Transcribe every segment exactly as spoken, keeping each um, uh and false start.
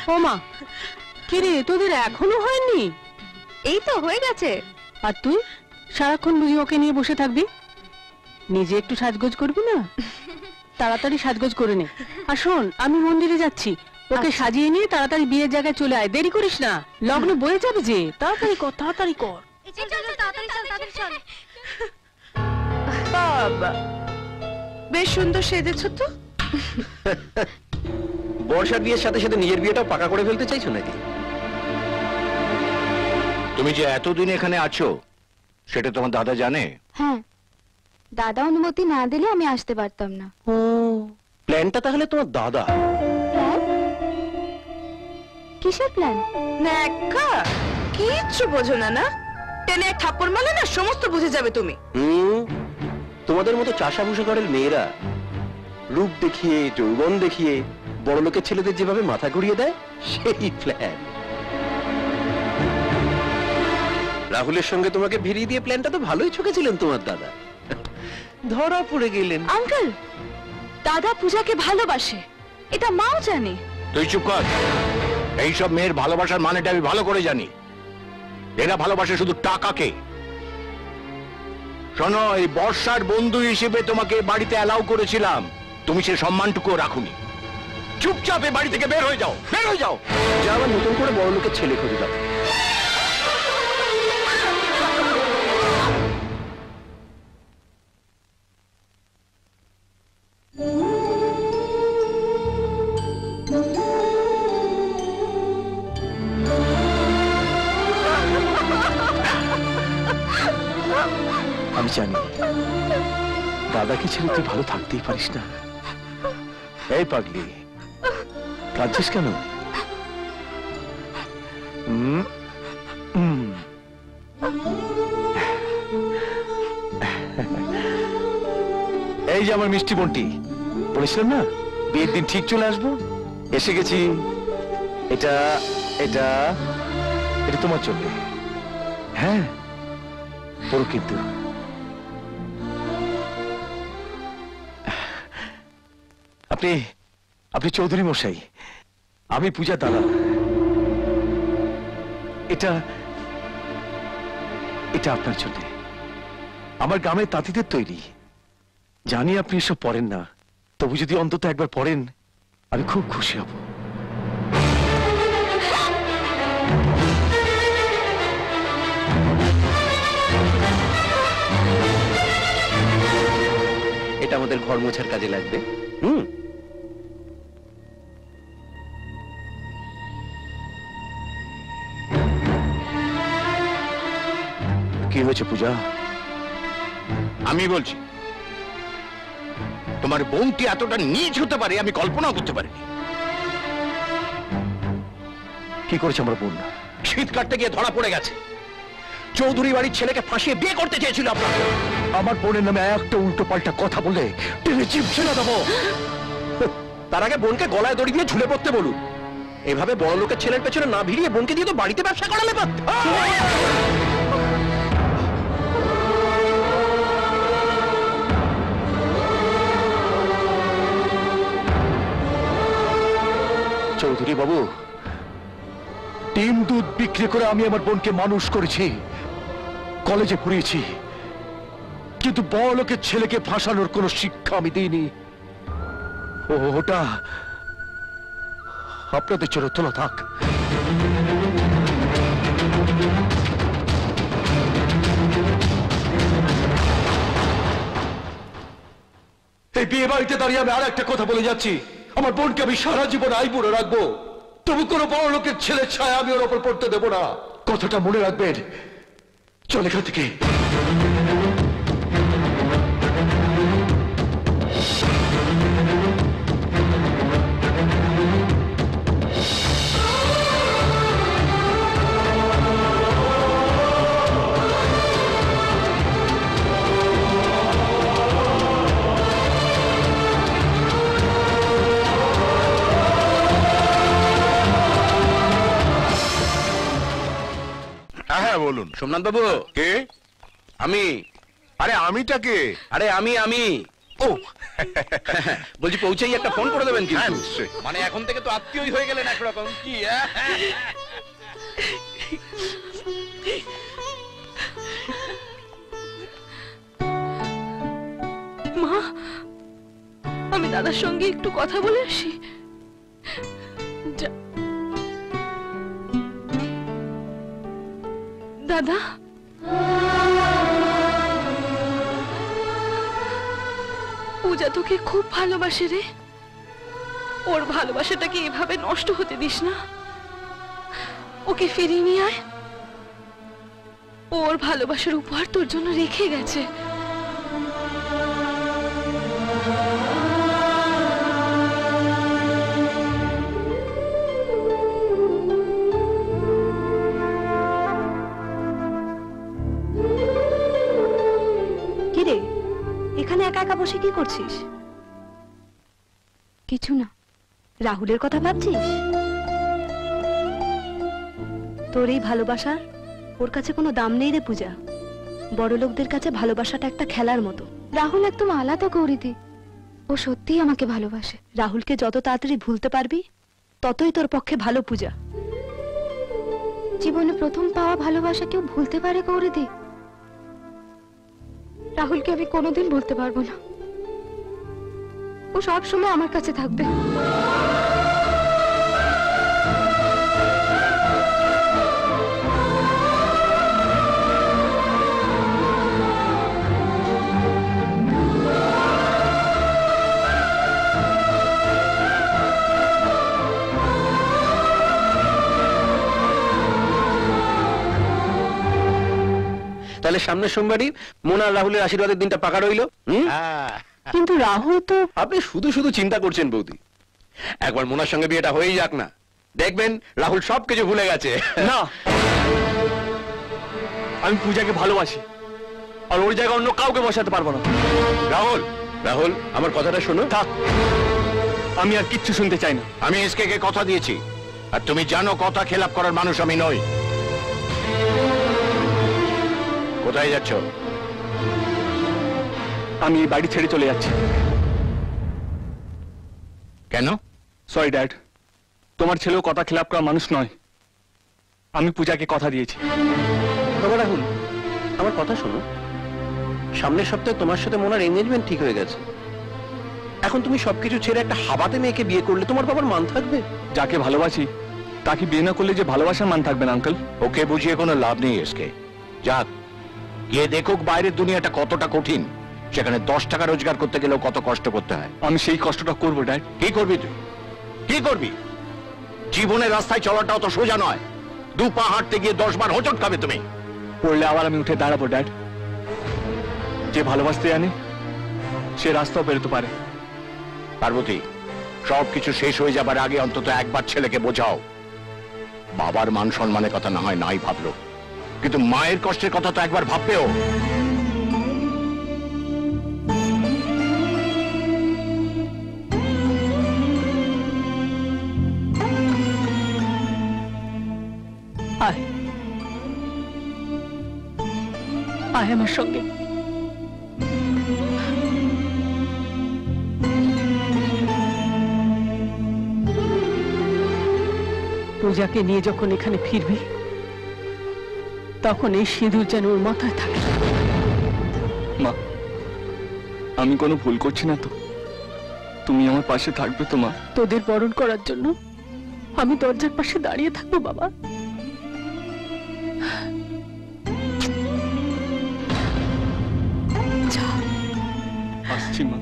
ও মা, কি রে তোদের এখনো হয়নি? এই তো হয়ে গেছে। আর তুই সারাক্ষণ বুঝি ওকে নিয়ে বসে থাকবি? নিজে একটু সাজগোজ করবি না? তাড়াতাড়ি সাজগোজ করে নে। আর শোন, আমি মন্দিরে যাচ্ছি, ওকে সাজিয়ে নিয়ে তাড়াতাড়ি বিয়ের জায়গায় চলে আয়, দেরি করিস না, লগ্ন বয়ে যাবে যে। তাড়াতাড়ি কর, তাড়াতাড়ি কর। বাবা বেশ সুন্দর সেজেছ তো। বর্ষার বিয়ের সাথে সাথে নিজের বিয়েটাও পাকা করে ফেলতে চাইছো নাকি? তুমি যে এতদিন এখানে আছো সেটা তোমার দাদা জানে? হ্যাঁ, দাদা অনুমতি না দিলে আমি আসতে পারতাম না। ও, প্ল্যানটা তাহলে তোমার দাদা। প্ল্যান? কিসের প্ল্যান? নেকা কিচ্ছু বোঝো না না, টেনে এক থাপ্পড় মারলে না সমস্ত বুঝে যাবে তুমি। হুম, তোমাদের মতো চাষাভুষা করের মেয়েরা রূপ দেখিয়ে যৌবন দেখিয়ে বড় লোকের ছেলেদের যেভাবে মাথা ঘুরিয়ে দেয়, সেই প্ল্যান। রাহুলের সঙ্গে তোমাকে ভিড়িয়ে দিয়ে প্ল্যানটা তো ভালোই ছকেছিলেন তোমার দাদা, ধরা পড়ে গেলেন। আঙ্কেল, দাদা পূজাকে ভালোবাসে, এটা মাও জানে। তুই চুপ কর। এইসব মেয়ের ভালোবাসার মানেটা আমি ভালো করে জানি। এরা ভালোবাসে শুধু টাকাকে। শোনো, এই বর্ষার বন্ধু হিসেবে তোমাকে বাড়িতে অ্যালাউ করেছিলাম, তুমি সে সম্মানটুকু রাখুনি। চুপচাপ এই বাড়ি থেকে বের হয়ে যাও, বের হয়ে যাও। যা, আবার নতুন করে বড় লোকের ছেলে খুঁজে দাও। আমি জানি দাদাকে ছেড়ে তুই ভালো থাকতেই পারিস না। এই পাগলি, কাঁদছিস কেন? হুম, হুম। এই যে আমার মিষ্টি বোনটি, বলেছিলাম না বিয়ের দিন ঠিক চলে আসবো, এসে গেছি। এটা এটা এটা তোমার জন্য। হ্যাঁ, পড়ো কিন্তু। আপনি আপনি চৌধুরী মশাই, আমি পূজা দাদা। এটা এটা আপনার জন্য, আমার গ্রামের তাঁতিদের তৈরি। জানি আপনি এসব পড়েন না, তবু যদি অন্তত একবার পড়েন আমি খুব খুশি হব। এটা আমাদের ঘর মোছার কাজে লাগবে। হুম, কি হয়েছে পূজা? আমি বলছি, তোমার বোনটি এতটা নীচ হতে পারে আমি কল্পনাও করতে পারিনি। কি করেছে আমার বোন? শীত কাটতে গিয়ে ধরা পড়ে গেছে। চৌধুরী বাড়ির ছেলেকে ফাঁসিয়ে বিয়ে করতে চেয়েছিল আপনার। আমার বোনের নামে একটা উল্টো পাল্টা কথা বলে টেনে চিপছে না দেবো। তার আগে বোনকে গলায় দড়ি দিয়ে ঝুলে পড়তে বলুন। এভাবে বড় লোকের ছেলের পেছনে না ভিড়িয়ে বোনকে দিয়ে তো বাড়িতে ব্যবসা করালে পারত। চৌধুরী বাবু, ডিম দুধ বিক্রি করে আমি আমার বোনকে মানুষ করেছি, কলেজে পড়িয়েছি, কিন্তু বড় লোকের ছেলেকে ফাঁসানোর কোনো শিক্ষা আমি দিইনি। ও, ওটা আপনাদের চোরে তোলা থাক। এই বিয়ে বাড়িতে দাঁড়িয়ে আমি আর একটা কথা বলে যাচ্ছি, আমার বোনকে আমি সারা জীবন আইবুড়ো রাখবো, তবু কোনো বড় লোকের ছেলের ছায়া আমি ওর ওপর পড়তে দেবো না। কথাটা মনে রাখবেন। চল এখান থেকে। হ্যাঁ বলুন। সোমনাথ বাবু। কে? আমি। আরে আমিটা কে? আরে আমি আমি ও বলছি পৌঁছেই একটা ফোন করে দেবেন হ্যাঁ, কিন্তু নিশ্চয়ই। মানে এখন থেকে তো আত্মীয়ই হয়ে গেলেন একরকম কি হ্যাঁ? মা, আমি দাদার সঙ্গে একটু কথা বলে আসি। যা- দাদা, পূজা তোকে খুব ভালোবাসে রে। ওর ভালোবাসাটাকে এভাবে নষ্ট হতে দিস না। ওকে ফিরিয়ে নিয়ে আয়। ওর ভালোবাসার উপহার তোর জন্য রেখে গেছে। কিরে, এখানে একা একা বসে কি করছিস? কিছু না। রাহুলের কথা ভাবছিস? তোর এই ভালোবাসার ওর কাছে কোনো দাম নেই রে পূজা। বড় লোকদের কাছে ভালোবাসাটা একটা খেলার মতো। রাহুল একদম আলাদা গৌরীদি। ও সত্যিই আমাকে ভালোবাসে। রাহুলকে যত তাড়াতাড়ি ভুলতে পারবি ততই তোর পক্ষে ভালো পূজা। জীবনে প্রথম পাওয়া ভালোবাসা কেউ ভুলতে পারে গৌরীদি? রাহুলকে আমি কোনোদিন ভুলতে পারবো না। ও সব সময় আমার কাছে থাকবে। তাহলে সামনের সোমবারই মোনা আর রাহুলের আশীর্বাদের দিনটা পাকা রইলো। হুম? কিন্তু রাহুল তো আপনি শুধু শুধু চিন্তা করছেন বৌদি। একবার মোনার সঙ্গে বিয়েটা হয়েই যাক না, দেখবেন রাহুল সবকিছু ভুলে গেছে। না, আমি পূজাকে ভালোবাসি, আর ওর জায়গায় অন্য কাউকে বসাতে পারবো না। রাহুল, রাহুল আমার কথাটা শোনো। থাক, আমি আর কিচ্ছু শুনতে চাই না। আমি এসকে কে কথা দিয়েছি, আর তুমি জানো কথা খেলাপ করার মানুষ আমি নই। কোথায় যাচ্ছ? আমি এই বাড়ি ছেড়ে চলে যাচ্ছি। কেন? সরি ড্যাড, তোমার ছেলেও কথা খেলাপ করা মানুষ নয়। আমি পূজাকে কথা দিয়েছি। বাবা রাহুল, আমার কথা শোনো। সামনের সপ্তাহে তোমার সাথে মোনার এনগেজমেন্ট ঠিক হয়ে গেছে। এখন তুমি সবকিছু ছেড়ে একটা হাবাতে মেয়েকে বিয়ে করলে তোমার বাবার মান থাকবে? যাকে ভালোবাসি তাকে বিয়ে না করলে যে ভালোবাসার মান থাকবে না আঙ্কেল। ওকে বুঝিয়ে কোনো লাভ নেই এসকে। যাক, গিয়ে দেখুক বাইরের দুনিয়াটা কতটা কঠিন। সেখানে দশ টাকা রোজগার করতে গেলেও কত কষ্ট করতে হয়। আমি সেই কষ্টটা করবো ড্যাড। কি করবি তুই? কি করবি? জীবনের রাস্তায় চলাটা অত সোজা নয়। দু পা হাঁটতে গিয়ে দশ বার হোঁচট খাবে তুমি। পড়লে আবার আমি উঠে দাঁড়াবো ড্যাড। যে ভালোবাসতে জানে সে রাস্তাও বেরোতে পারে। পার্বতী, সবকিছু শেষ হয়ে যাবার আগে অন্তত একবার ছেলেকে বোঝাও। বাবার মান সম্মানের কথা না হয় নাই ভাবলো, কিন্তু মায়ের কষ্টের কথা তো একবার ভাববেও। আয় আয় আমার সঙ্গে। পূজাকে নিয়ে যখন এখানে ফিরবি তখন এই সিঁদুর যেন ওর মাথায় থাকে। মা, আমি কোনো ভুল করছি না তো? তুমি আমার পাশে থাকবে তো মা? তোদের বরণ করার জন্য আমি দরজার পাশে দাঁড়িয়ে থাকবো বাবা। যা। আসছি মা।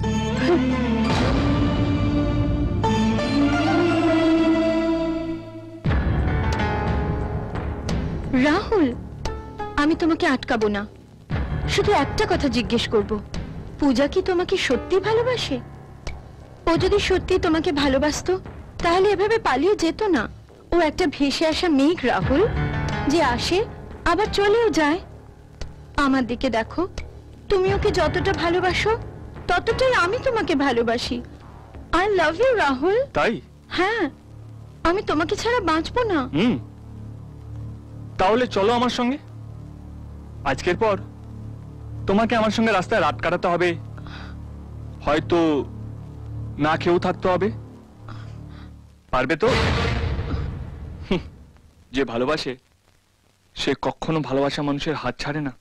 রাহুল, আমি তোমাকে আটকাবো না। শুধু একটা কথা জিজ্ঞেস করব, পূজা কি তোমাকে সত্যি ভালোবাসে? ও যদি সত্যি তোমাকে ভালোবাসতো তাহলে এভাবে পালিয়ে যেত না। ও একটা ভেসে আসা মেঘ রাহুল, যে আসে আবার চলেও যায়। আমার দিকে দেখো, তুমি ওকে যতটা ভালোবাসো ততটাই আমি তোমাকে ভালোবাসি। I love you Rahul. তাই? হ্যাঁ, আমি তোমাকে ছাড়া বাঁচবো না। হুম, তাহলে চলো আমার সঙ্গে। আজকের পর তোমাকে আমার সঙ্গে রাস্তায় রাত কাটাতে হবে হয়তো না খেয়েও থাকতে হবে। পারবে তো? হুঁ, যে ভালোবাসে সে কখনো ভালোবাসা মানুষের হাত ছাড়ে না।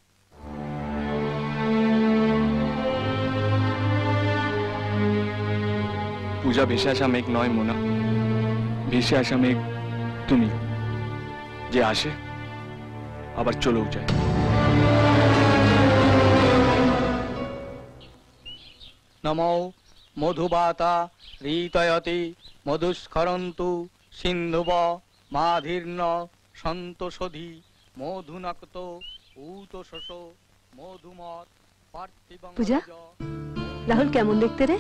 পূজা ভেসে আসা মেঘ নয় মোনা, ভেসে আসা মেঘ তুমি, যে আসে আবার চলেও যায়। নমো মধুবাতা রীতয়তি মধুস্খরন্তু সিন্ধুব মাধীর্ণ সন্তোষধি মধুনক্ত ঊতশোষ মধুমত পার্থিবং। পূজা, রাহুল কেমন দেখতে রে?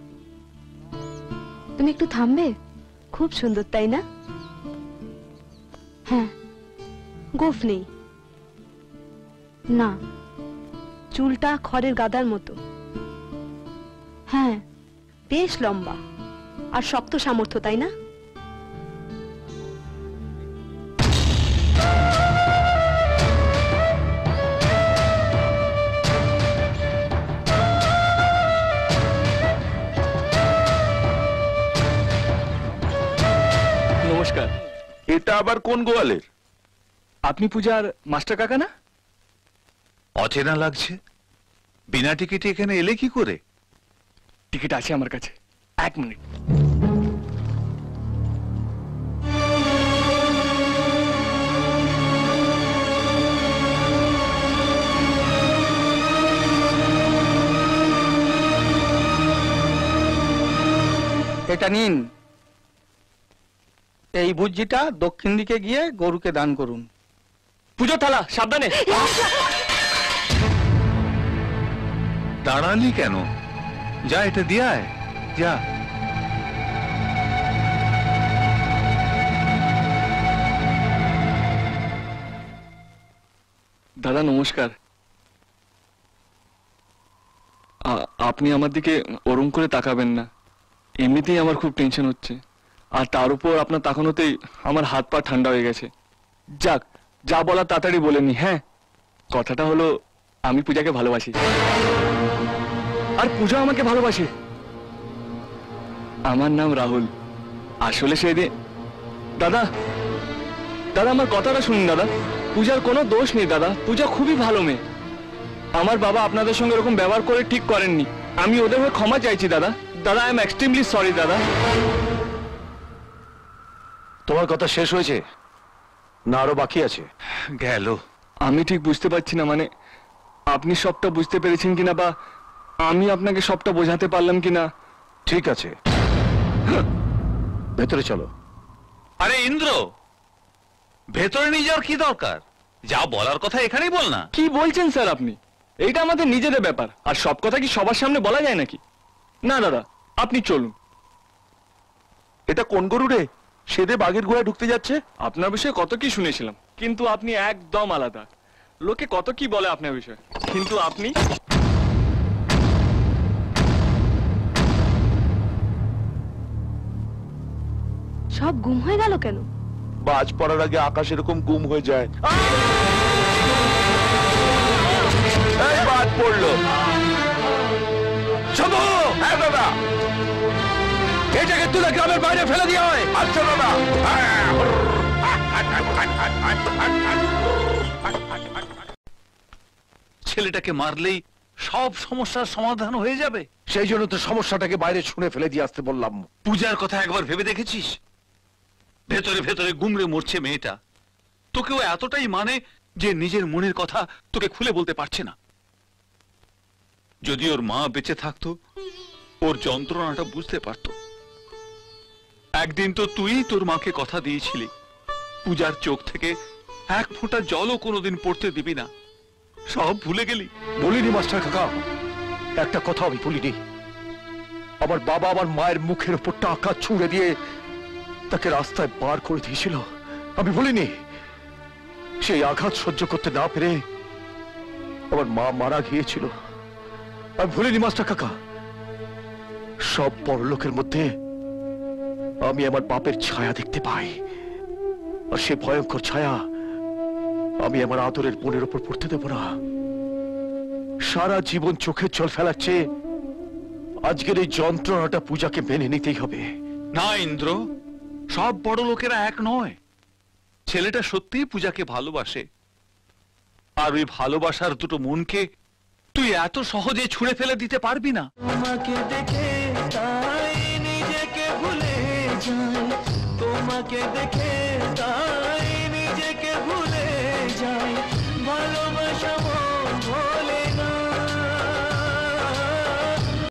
তুমি একটু থামবে? খুব সুন্দর, তাই না? হ্যাঁ, গোফ নেই না, চুলটা খড়ের গাদার মতো। হ্যাঁ, বেশ লম্বা আর শক্ত সামর্থ্য, তাই না? নমস্কার। এটা আবার কোন গোয়ালের? আপনি পূজার মাস্টার কাকা না? অচেনা লাগছে। বিনা টিকিটে এখানে এলে কি করে? টিকিট আছে আমার কাছে, এক মিনিট। এটা নিন। এই বুজ্জিটা দক্ষিণ দিকে গিয়ে গরুকে দান করুন। পুজো থালা সাবধানে। দাঁড়ালি কেন? যা এটা দিয়ে আয়, যা। দাদা নমস্কার। আ- আপনি আমার দিকে ওরম করে তাকাবেন না, এমনিতেই আমার খুব টেনশন হচ্ছে, আর তার উপর আপনার তাকানোতেই আমার হাত পা ঠান্ডা হয়ে গেছে। যাক, যা বলা তাড়াতাড়ি বলেনি। হ্যাঁ, কথাটা হলো আমি পূজাকে ভালোবাসি, আর পূজা আমাকে ভালোবাসে। আমার নাম রাহুল। আসলে সেদিন দাদা দাদা আমার কথাটা শুনুন দাদা, পূজার কোনো দোষ নেই দাদা, পূজা খুবই ভালো মেয়ে। আমার বাবা আপনাদের সঙ্গে এরকম ব্যবহার করে ঠিক করেননি, আমি ওদের হয়ে ক্ষমা চাইছি দাদা। দাদা আই এম এক্সট্রিমলি সরি দাদা। তোমার কথা শেষ হয়েছে না আরো বাকি আছে? গেল। আমি ঠিক বুঝতে পারছি না, মানে আপনি সবটা বুঝতে পেরেছেন কিনা, বা আমি আপনাকে সবটা বোঝাতে পারলাম কিনা। ঠিক আছে, ভেতরে চলো। আরে ইন্দ্র, ভেতরে নিয়ে যাওয়ার কি দরকার? যা বলার কথা এখানেই বল না। কি বলছেন স্যার আপনি? এইটা আমাদের নিজেদের ব্যাপার, আর সব কথা কি সবার সামনে বলা যায় নাকি? না দাদা, আপনি চলুন। এটা কোন গরু রে? সেদে বাঘের গুহায় ঢুকতে যাচ্ছে। আপনার বিষয়ে কত কি শুনেছিলাম, কিন্তু আপনি একদম আলাদা। লোকে কত কি বলে আপনার বিষয়ে, কিন্তু আপনি সব গুম হয়ে গেল কেন? বাজ পড়ার আগে আকাশ এরকম গুম হয়ে যায়। এই বাজ পড়লো। শোনো, হ্যাঁ দাদা, এটাকে তুলে গ্রামের বাইরে ফেলে দিয়ে হয়। আচ্ছা দাদা। ছেলেটাকে মারলেই সব সমস্যার সমাধান হয়ে যাবে। সেই জন্য তো সমস্যাটাকে বাইরে ছুঁড়ে ফেলে দিয়ে আসতে বললাম। পূজার কথা একবার ভেবে দেখেছিস? ভেতরে ভেতরে গুমড়ে মরছে মেয়েটা, তোকেও এতটাই মানে যে নিজের মনের কথা তোকে খুলে বলতে পারছে না। যদি ওর মা বেঁচে থাকতো, ওর যন্ত্রণাটা বুঝতে পারতো। একদিন তো তুই তোর মাকে কথা দিয়েছিলি, পূজার চোখ থেকে এক ফোঁটা জলও কোনোদিন পড়তে দিবি না। সব ভুলে গেলি? বলিনি মাস্টার কাকা, একটা কথা আমি বলিনি। আমার বাবা আমার মায়ের মুখের উপর টাকা ছুঁড়ে দিয়ে তাকে রাস্তায় বার করে দিয়েছিল, আমি বলিনি। সেই আঘাত সহ্য করতে না পেরে আমার মা মারা গিয়েছিল, আমি ভুলিনি মাস্টার কাকা। সব পরলোকের মধ্যে আমি আমার বাপের ছায়া দেখতে পাই, আর সে ভয়ঙ্কর ছায়া আমি আমার আদরের বোনের উপর পড়তে দেব না। সারা জীবন চোখের জল ফেলাচ্ছে আজকের এই যন্ত্রণাটা পূজাকে মেনে নিতেই হবে। না ইন্দ্র, সব বড় লোকেরা এক নয়। ছেলেটা সত্যিই পূজাকে ভালোবাসে, আর ওই ভালোবাসার দুটো মনকে তুই এত সহজে ছুঁড়ে ফেলে দিতে পারবি না। তোমাকে দেখে তাই নিজেকে ভুলে যাই, তোমাকে দেখে তাই নিজেকে ভুলে